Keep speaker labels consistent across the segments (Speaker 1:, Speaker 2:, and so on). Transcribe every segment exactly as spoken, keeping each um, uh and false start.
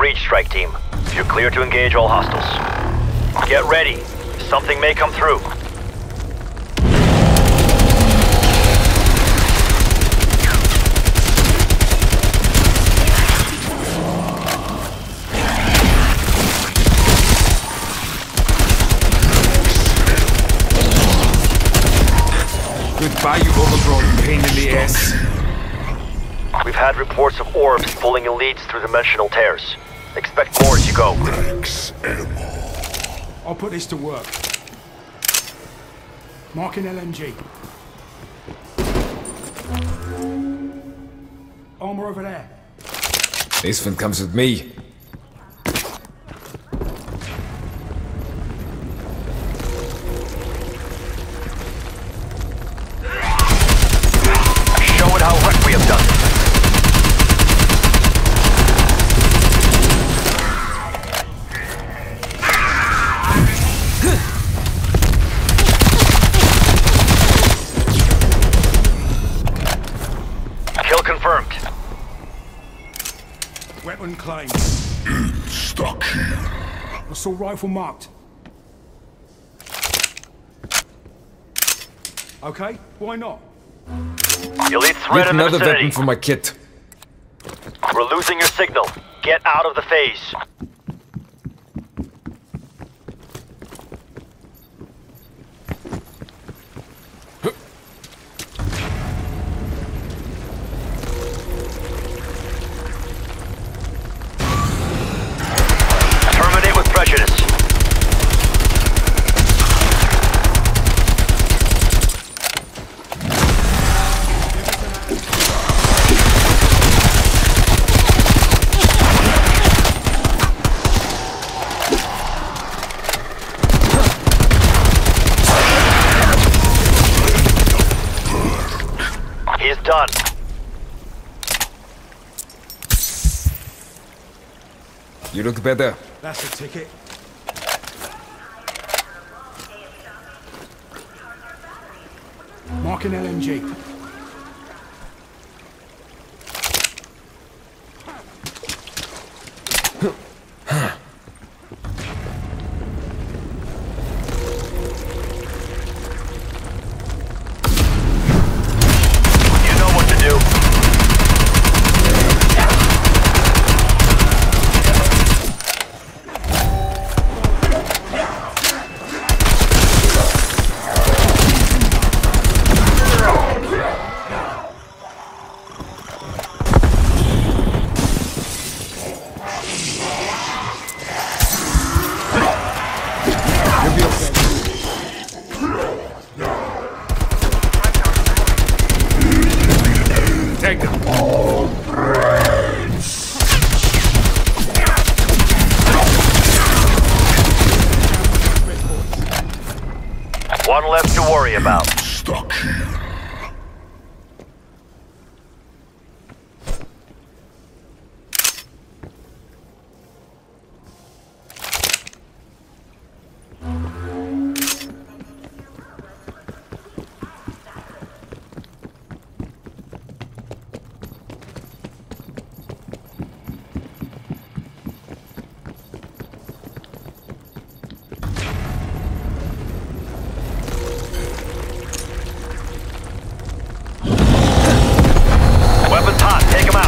Speaker 1: breach, strike team. You're clear to engage all hostiles. Get ready. Something may come through.
Speaker 2: Goodbye, you overgrown pain in the ass.
Speaker 1: We've had reports of orbs pulling elites through dimensional tears. Expect more as you go.
Speaker 3: Max ammo.
Speaker 4: I'll put this to work. Marking L M G. Armor over there.
Speaker 2: This one comes with me.
Speaker 1: Show it how Requiem does it. Kill confirmed.
Speaker 4: Weapon claimed.
Speaker 3: Stuck here.
Speaker 4: Assault rifle marked. Okay, why not?
Speaker 1: Elite threat
Speaker 2: Need
Speaker 1: in the
Speaker 2: another
Speaker 1: vicinity.
Speaker 2: weapon for my kit.
Speaker 1: We're losing your signal. Get out of the phase. Terminate with prejudice. He's done.
Speaker 2: You look better.
Speaker 4: That's a ticket. Marking L M G.
Speaker 1: You know what to do.
Speaker 2: Take them.
Speaker 1: One left to worry about.
Speaker 3: Stuck here.
Speaker 1: Weapons hot. Take him out.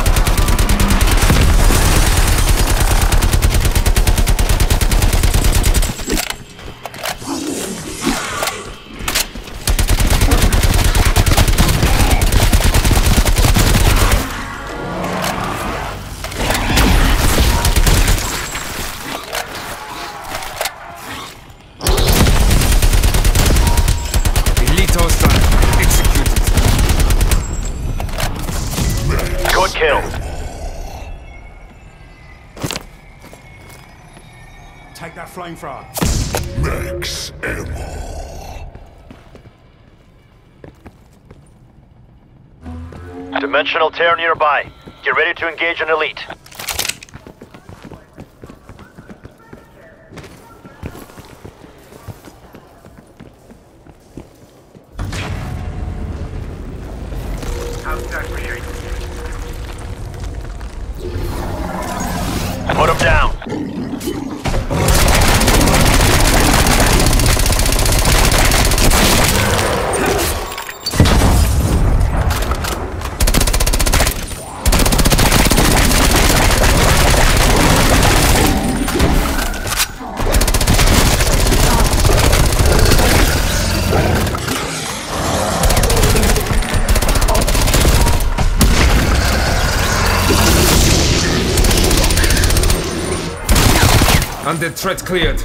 Speaker 2: Elite hostile. Executed.
Speaker 1: Good kill.
Speaker 4: Take that flamethrower.
Speaker 3: Max ammo.
Speaker 1: Dimensional tear nearby. Get ready to engage an elite. Put him down.
Speaker 2: Undead threat cleared.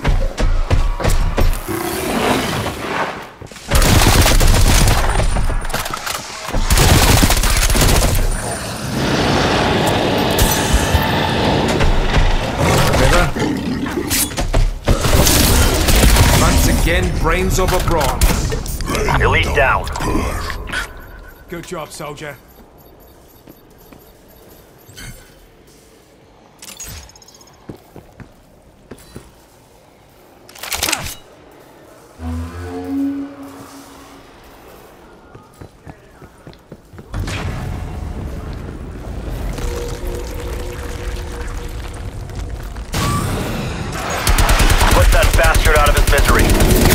Speaker 2: Better. Once again, brains over brawn.
Speaker 1: Elite down.
Speaker 4: Good job, soldier.
Speaker 1: Put that bastard out of his misery.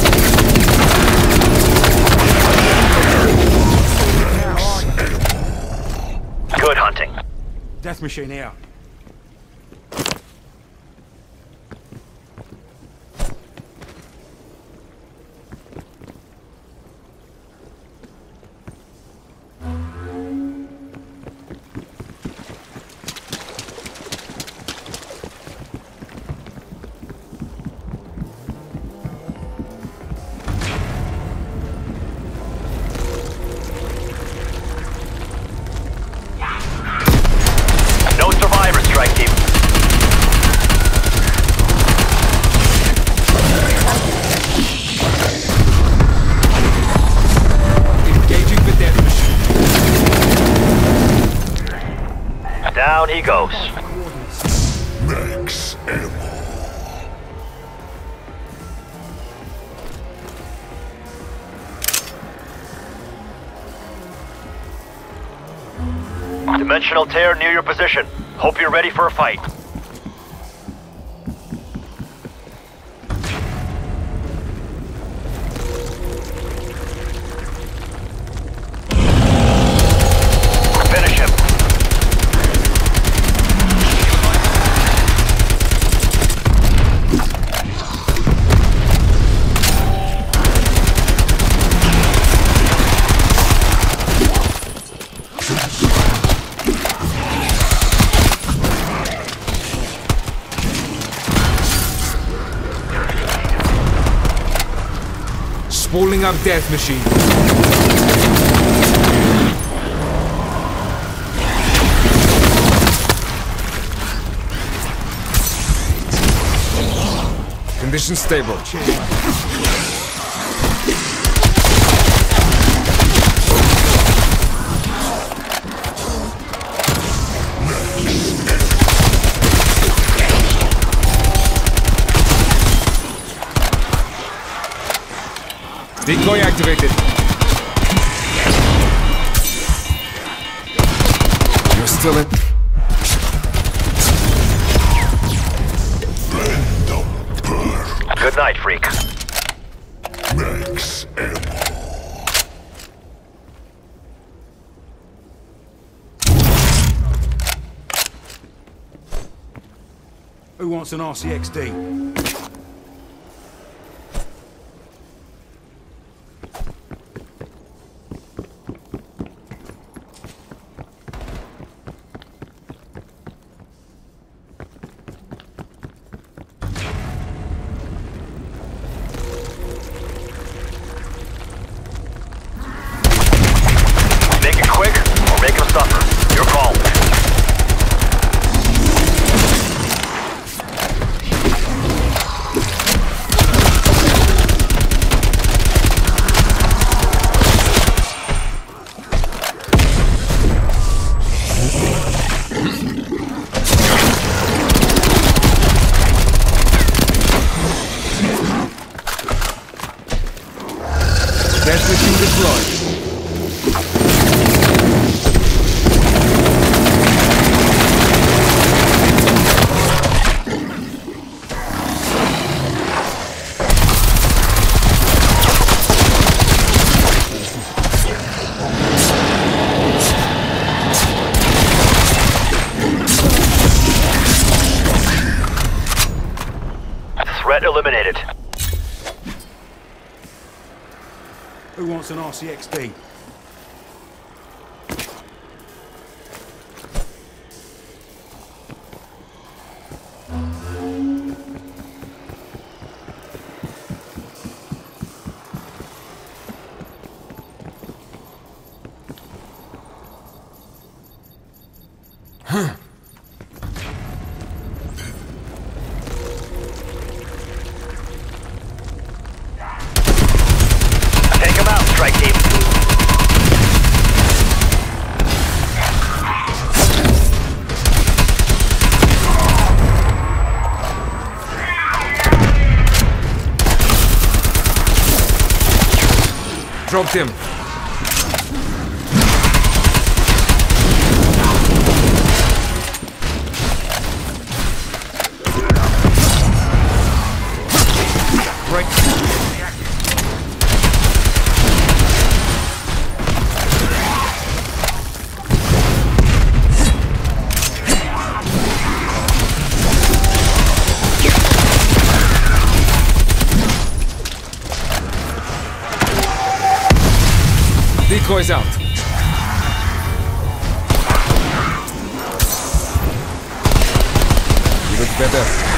Speaker 1: Good hunting.
Speaker 4: Death machine here.
Speaker 1: No survivors, strike team.
Speaker 2: Engaging the death machine.
Speaker 1: Down he goes.
Speaker 3: Max ammo.
Speaker 1: Dimensional tear near your position. Hope you're ready for a fight. Finish him.
Speaker 2: Spooling up death machine. Condition stable. Decoy activated. You're still in.
Speaker 1: Good night, freak.
Speaker 3: Max ammo.
Speaker 4: Who wants an R C X D?
Speaker 1: Make it quick or make him suffer. Your call.
Speaker 2: Death machine deployed.
Speaker 4: Who wants an R C X D?
Speaker 1: Take him out, strike team.
Speaker 2: Dropped him. Right. Decoys out. You look better.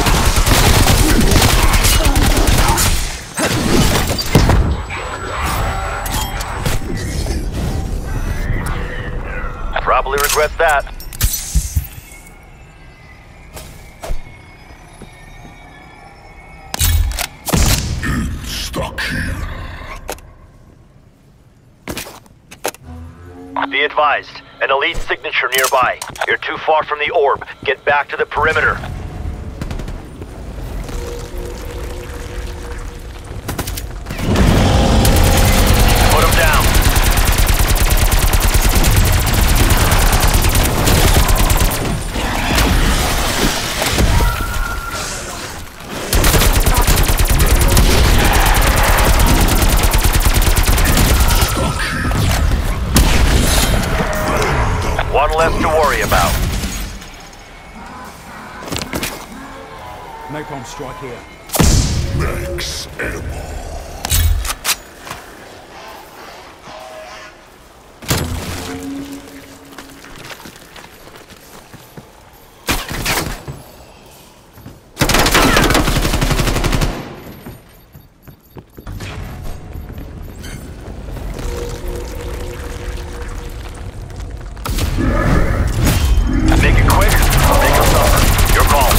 Speaker 1: Probably regret that.
Speaker 3: Stuck here.
Speaker 1: Be advised, an elite signature nearby. You're too far from the orb. Get back to the perimeter. Put him down. One left to worry about.
Speaker 4: Napalm strike here.
Speaker 3: Max ammo.
Speaker 1: Make it quick, make it suffer. Your call.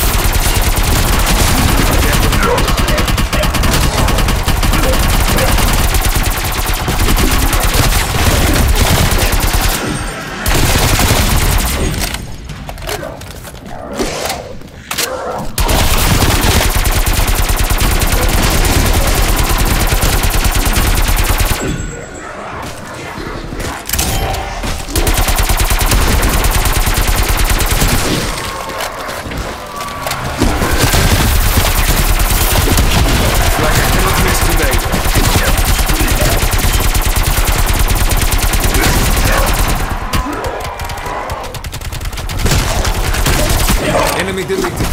Speaker 2: Enemy deleted.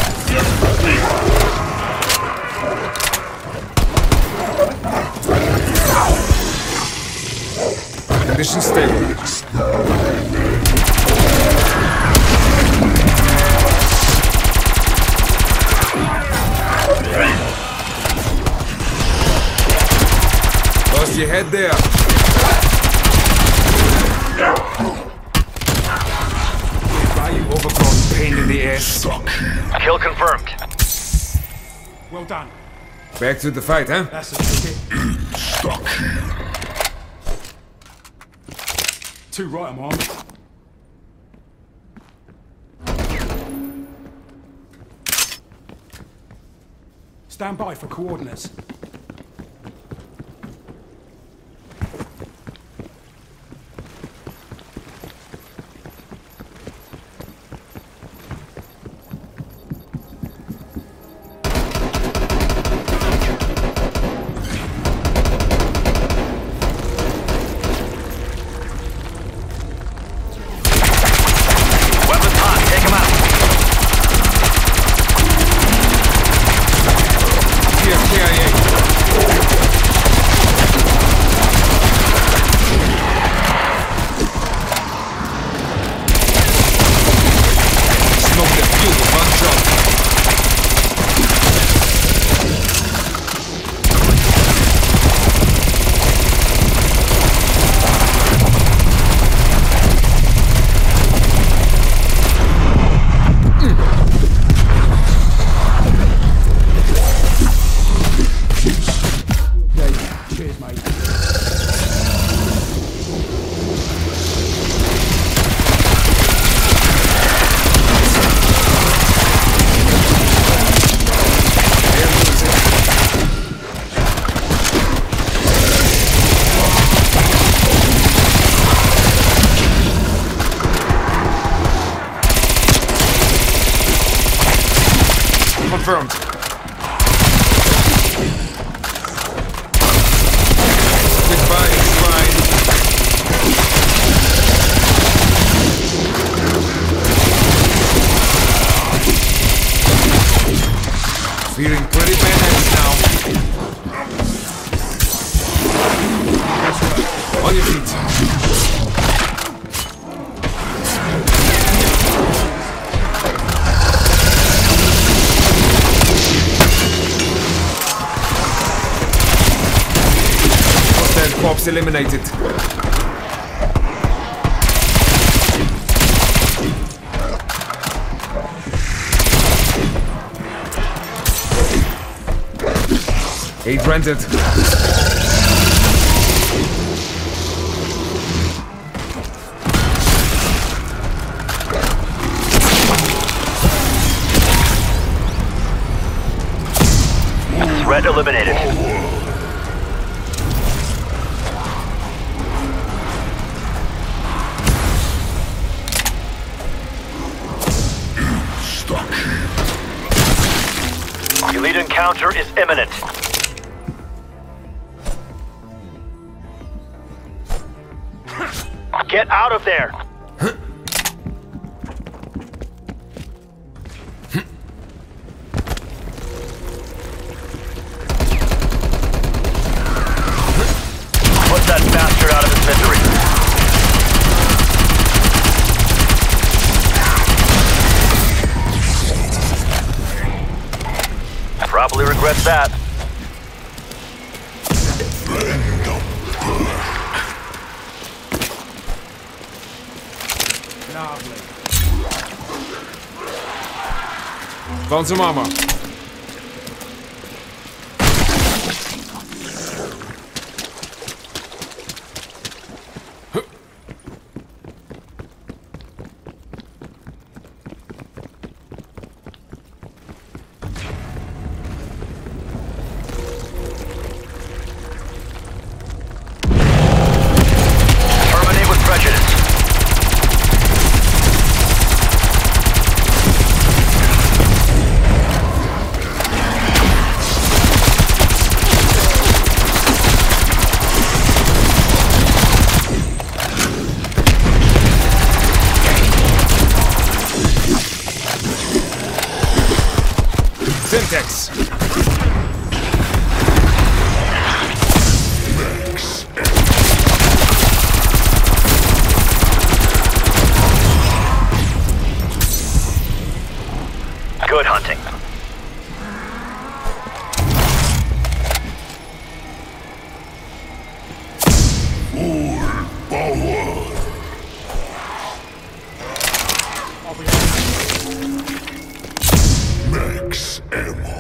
Speaker 2: Condition stable. Lost your head there. You overgrown pain in the ass.
Speaker 3: Stuck here.
Speaker 1: Kill confirmed.
Speaker 4: Well done.
Speaker 2: Back to the fight, huh?
Speaker 4: That's the ticket.
Speaker 3: Stuck here.
Speaker 4: Too right, I'm on. Stand by for coordinates.
Speaker 1: K I A.
Speaker 2: confirmed. Goodbye, Shrine. Feeling pretty badass now. On your feet. Hostile corpse eliminated. Aid rented.
Speaker 1: Threat eliminated.
Speaker 3: Stuck.
Speaker 1: Elite encounter is imminent. Get out of there! Put that bastard out of his misery. Probably regrets that.
Speaker 2: Found some armor.
Speaker 1: Terminate with prejudice.
Speaker 2: Syntax.
Speaker 1: Good hunting.
Speaker 3: Max ammo.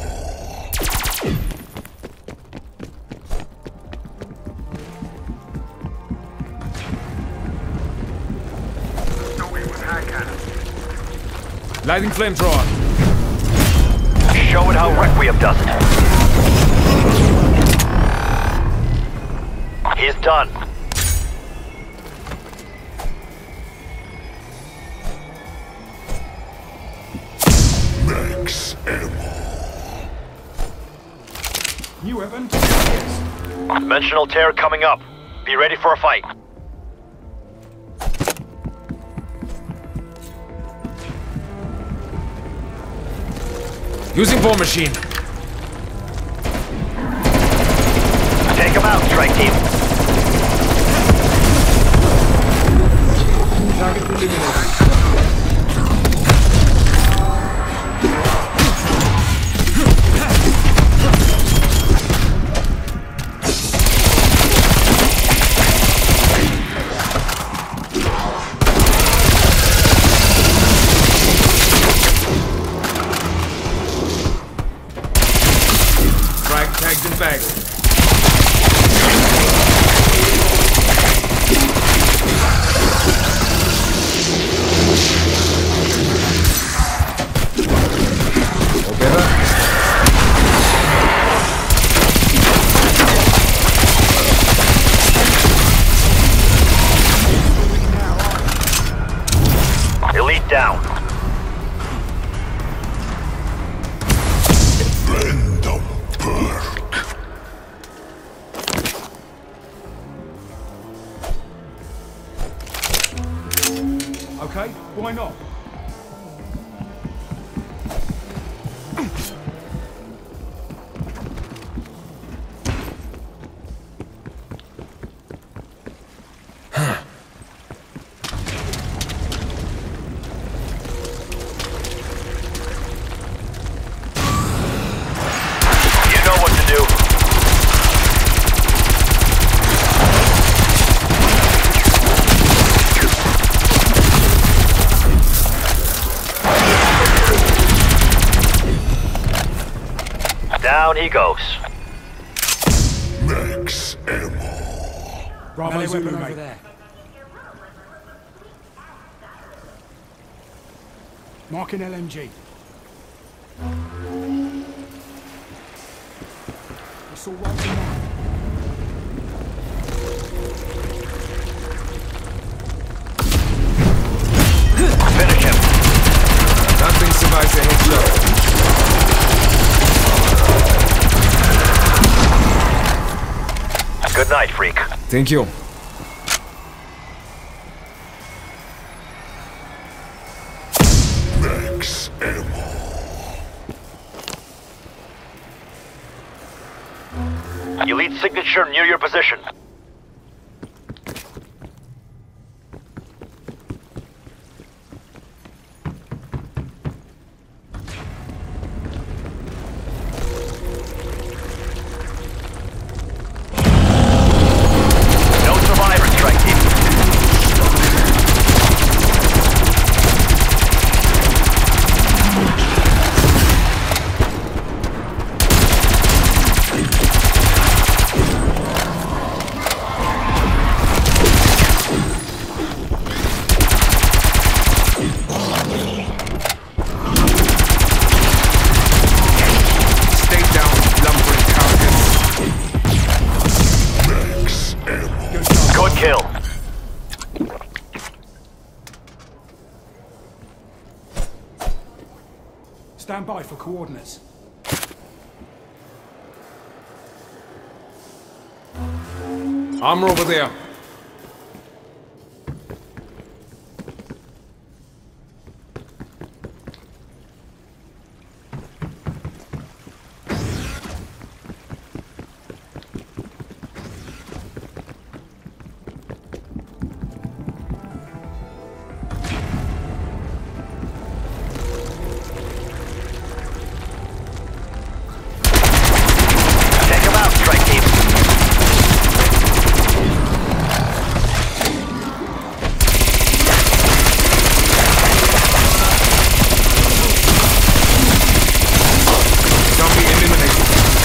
Speaker 2: Lighting flamethrower.
Speaker 1: Show it how Requiem does it. He's done.
Speaker 3: Max ammo.
Speaker 4: New weapon?
Speaker 1: Dimensional tear coming up. Be ready for a fight.
Speaker 2: Using war machine.
Speaker 1: Take him out, strike team.
Speaker 2: Target eliminated. Tagged and bagged. Together.
Speaker 1: Elite down.
Speaker 4: Okay? Why not?
Speaker 1: You know what to do. Down he goes.
Speaker 3: Max ammo.
Speaker 4: Bravo
Speaker 5: Melee
Speaker 4: Zulu,
Speaker 5: weapon
Speaker 4: mate.
Speaker 5: over there.
Speaker 4: Marking L M G. It's all right for now.
Speaker 1: Finish him.
Speaker 2: That thing survives a headshot.
Speaker 1: Good night, freak.
Speaker 2: Thank you.
Speaker 3: Max ammo.
Speaker 1: Elite signature near your position. No survivors, strike team.
Speaker 2: Stay down, lumbering carcass.
Speaker 3: Max ammo.
Speaker 4: Good job.
Speaker 1: Good kill.
Speaker 4: Stand by for coordinates.
Speaker 2: Armor over there.
Speaker 1: Take him out, strike team.
Speaker 2: Zombie eliminated.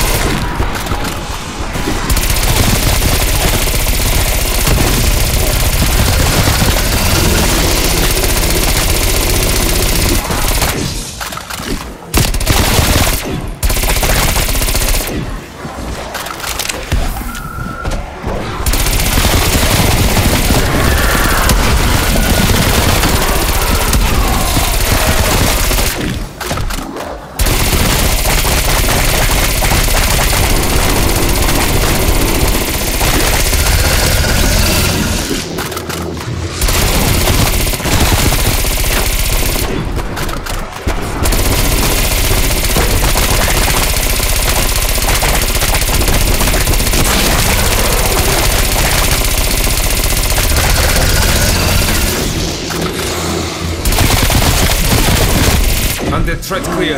Speaker 2: Under threat cleared.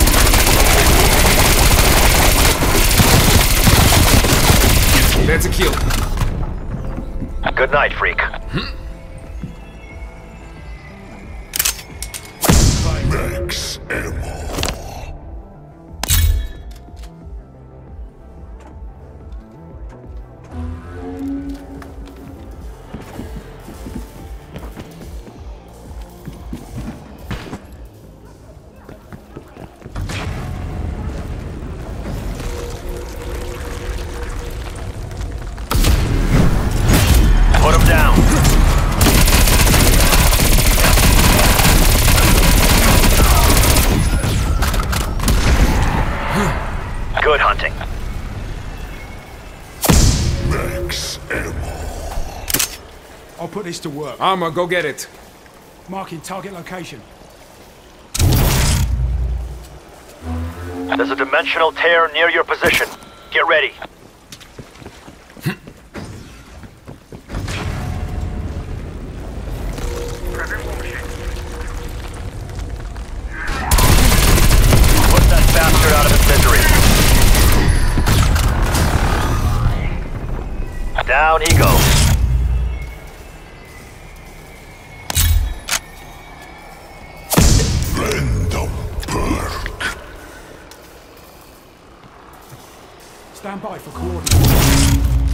Speaker 2: That's a kill.
Speaker 1: Good night, freak.
Speaker 3: Max ammo.
Speaker 1: Put him down. Good hunting.
Speaker 3: Max ammo.
Speaker 4: I'll put this to work.
Speaker 2: Armor, go get it.
Speaker 4: Marking target location.
Speaker 1: There's a dimensional tear near your position. Get ready. Put that bastard out of his misery. Down he goes.
Speaker 3: Random perk.
Speaker 4: Stand by for coordinates.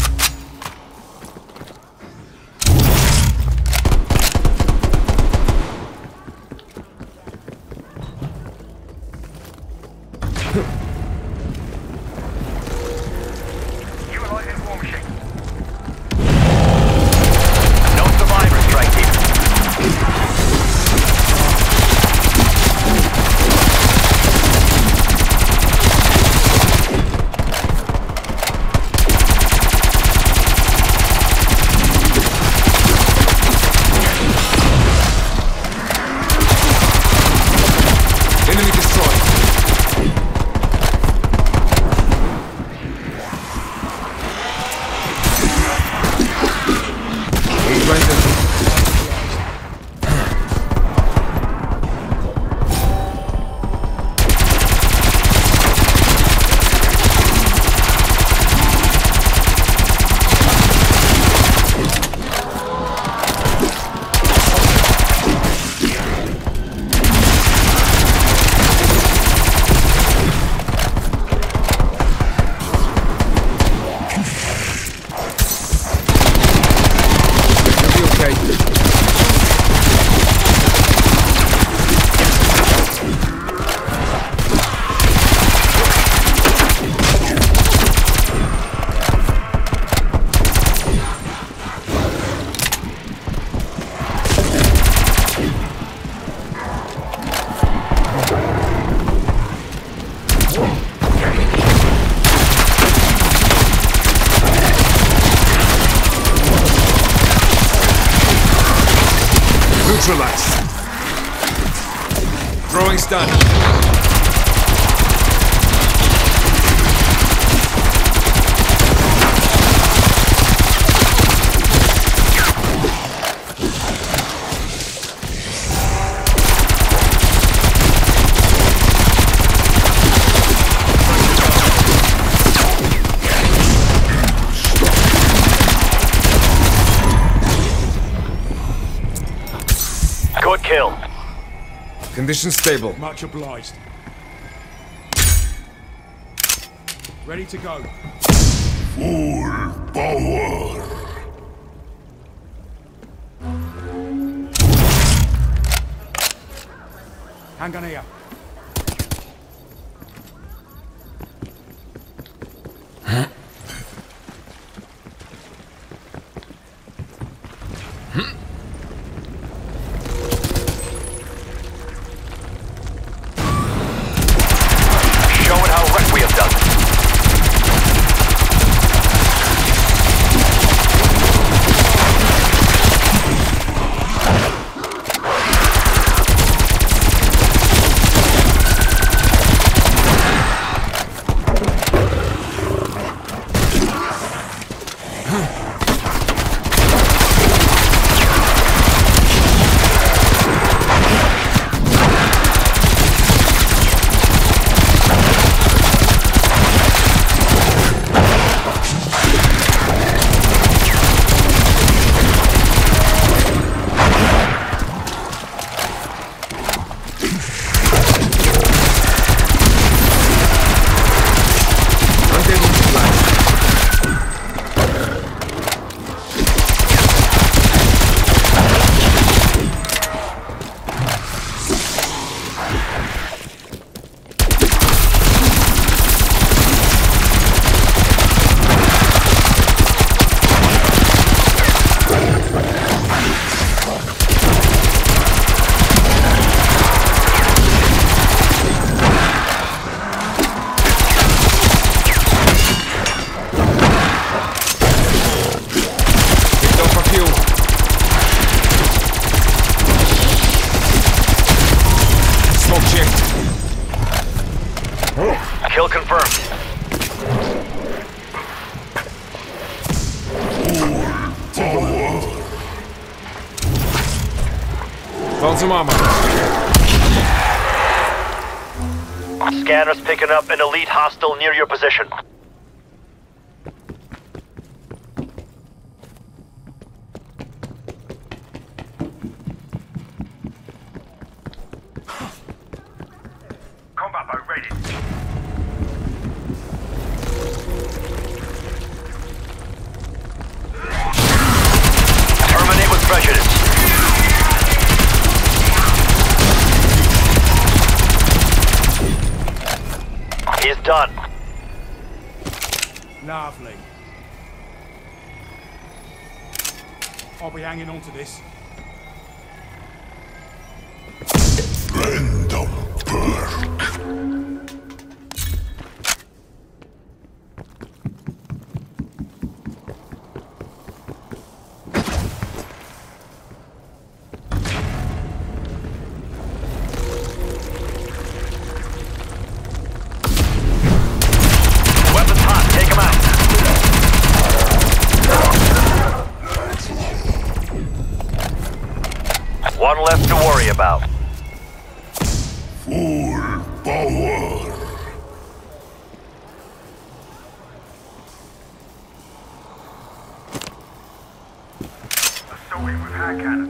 Speaker 1: No survivors, strike team.
Speaker 2: Enemy destroyed. He's right there. You'll be okay. Neutralized. Throwing stun.
Speaker 1: Good kill.
Speaker 2: Condition stable.
Speaker 4: Much obliged. Ready to go.
Speaker 3: Full power.
Speaker 4: Handgun here.
Speaker 1: Showing how Requiem does it. Kill confirmed.
Speaker 2: Found some armor.
Speaker 1: Scanners picking up an elite hostile near your position. Combat boat ready. Terminate with prejudice. He's done.
Speaker 4: Lovely. I'll be hanging on to this.
Speaker 3: Random perk.
Speaker 1: Weapons hot, take him out. One left to worry about.
Speaker 3: Full power.
Speaker 1: Assaulting with hand cannon.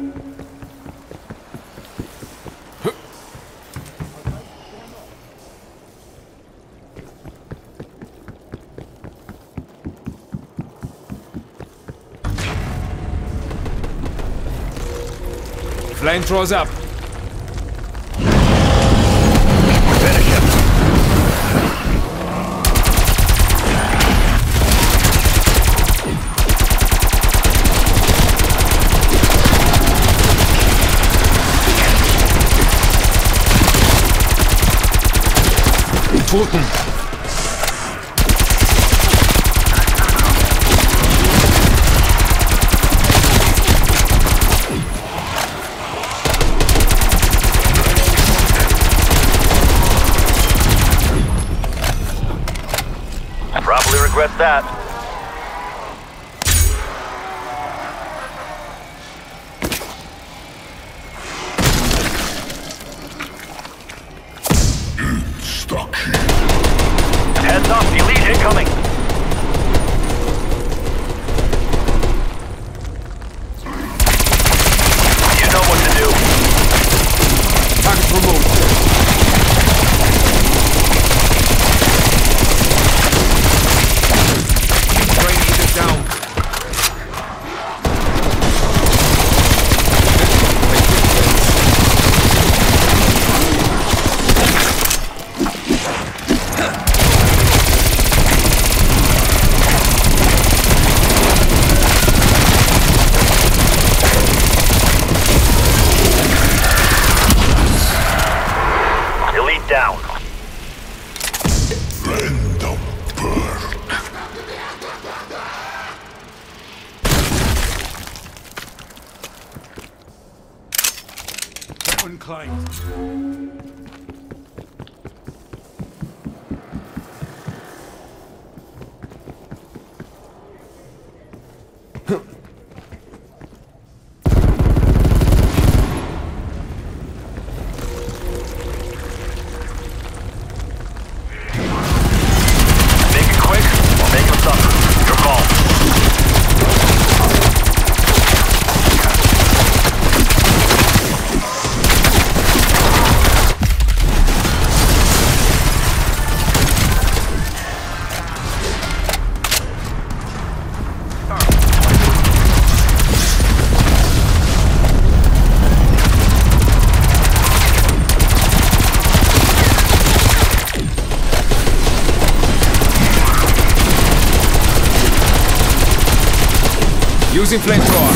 Speaker 2: Flamethrowers up.
Speaker 1: Finish him.
Speaker 2: Toten.
Speaker 1: Probably regret that.
Speaker 3: Stuck here.
Speaker 1: Heads up, elite incoming. You know what to do.
Speaker 2: Target removed. Train leader down.
Speaker 1: Elite down.
Speaker 3: Random perk.
Speaker 4: Weapon claimed.
Speaker 1: Make it quick or make him suffer. Your call.
Speaker 2: Using flamethrower.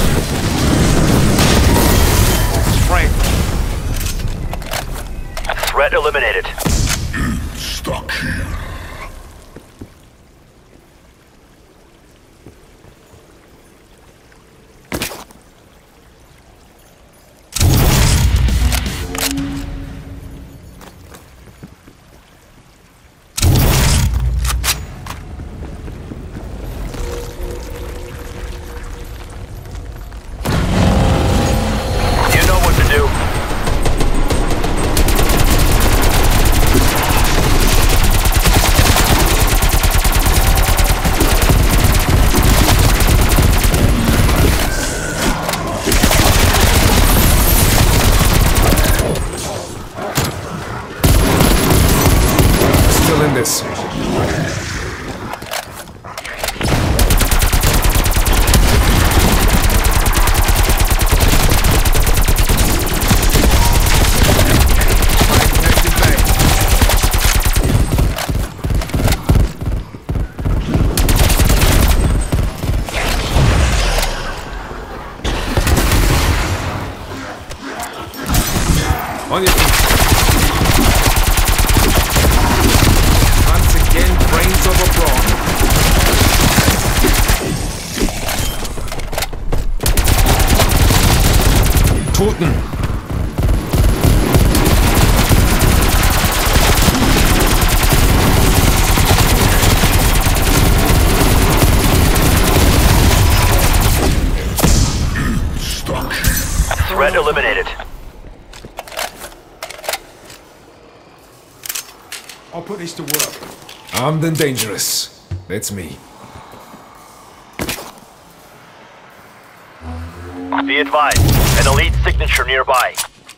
Speaker 2: Spray.
Speaker 1: Threat eliminated.
Speaker 3: Stuck here.
Speaker 2: dangerous. On your feet. Once again, brains over brawn. Toten.
Speaker 1: Threat eliminated.
Speaker 4: I'll put this to work.
Speaker 2: Armed and dangerous. That's me.
Speaker 1: Be advised, an elite signature nearby.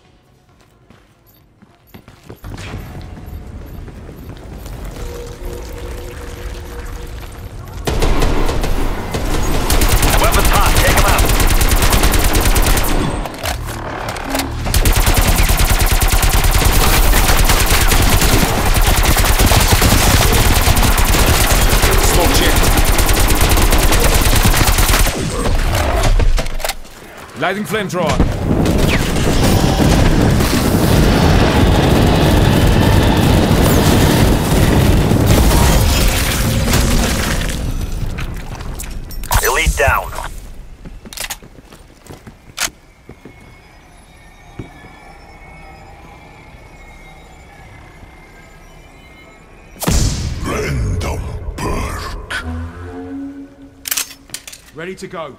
Speaker 1: Weapons hot, take him out.
Speaker 2: Lighting flamethrower.
Speaker 1: Elite down.
Speaker 3: Random perk.
Speaker 4: Ready to go.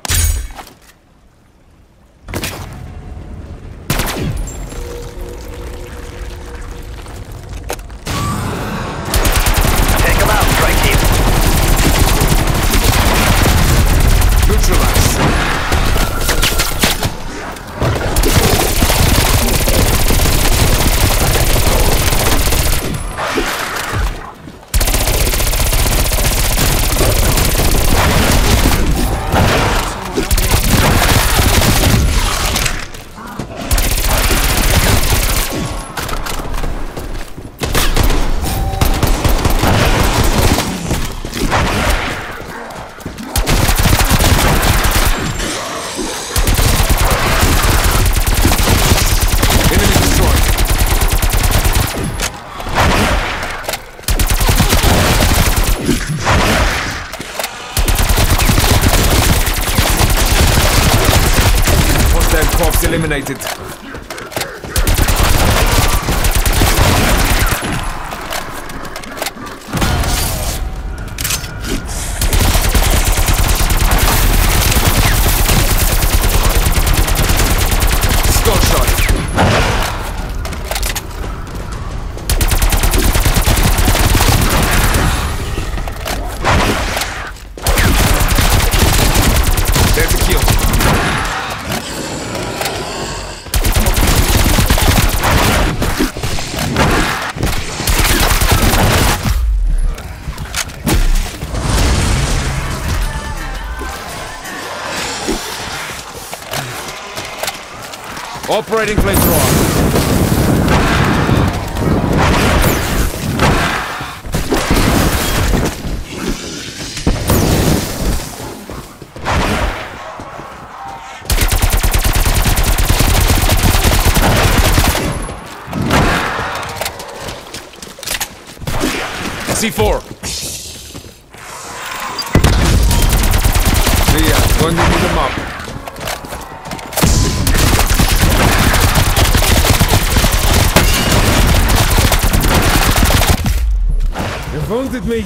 Speaker 2: Corpse eliminated. Skull shot. There's a kill. Operating flamethrower. C four. Yeah, going to beat them up. You wounded me.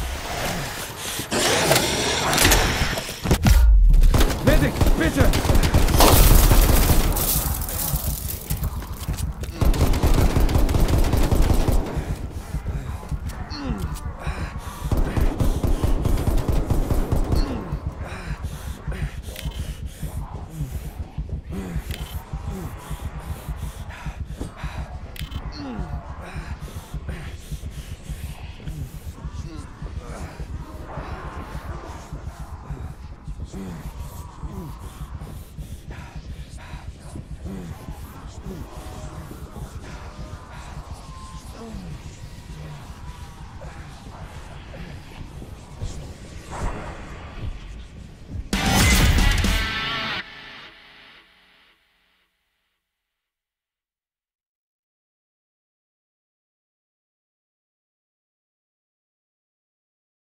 Speaker 2: Medic, bitte!